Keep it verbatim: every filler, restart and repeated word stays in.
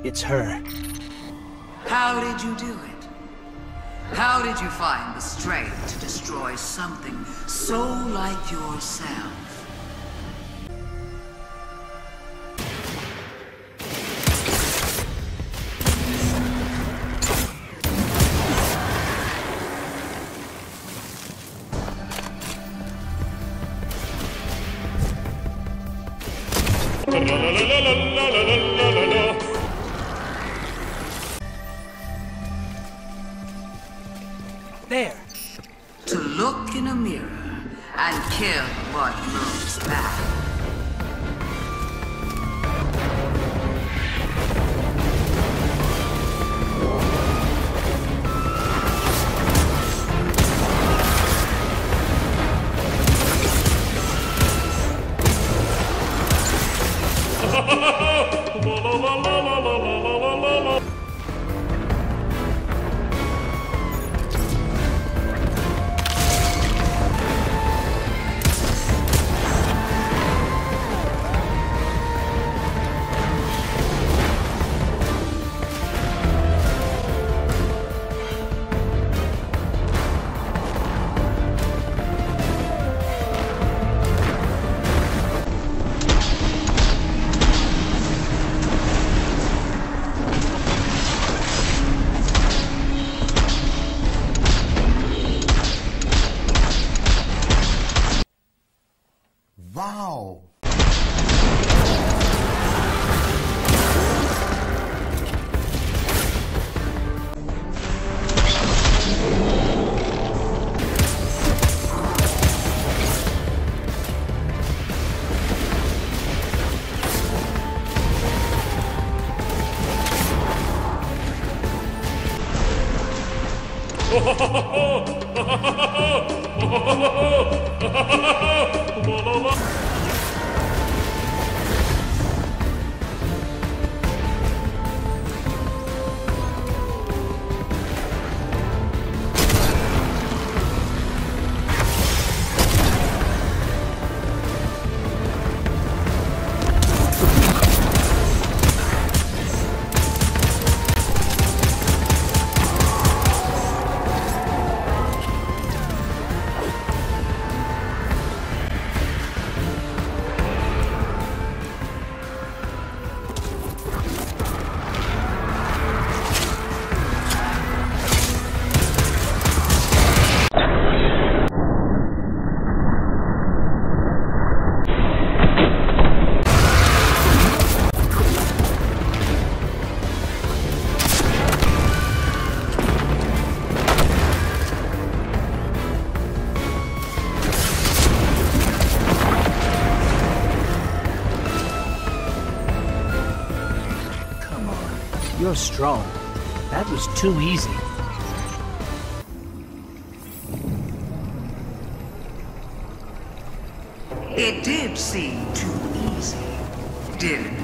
It's her. How did you do it? How did you find the strength to destroy something so like yourself? There. To look in a mirror and kill what looks back. Wow! You're strong. That was too easy. It did seem too easy, didn't it?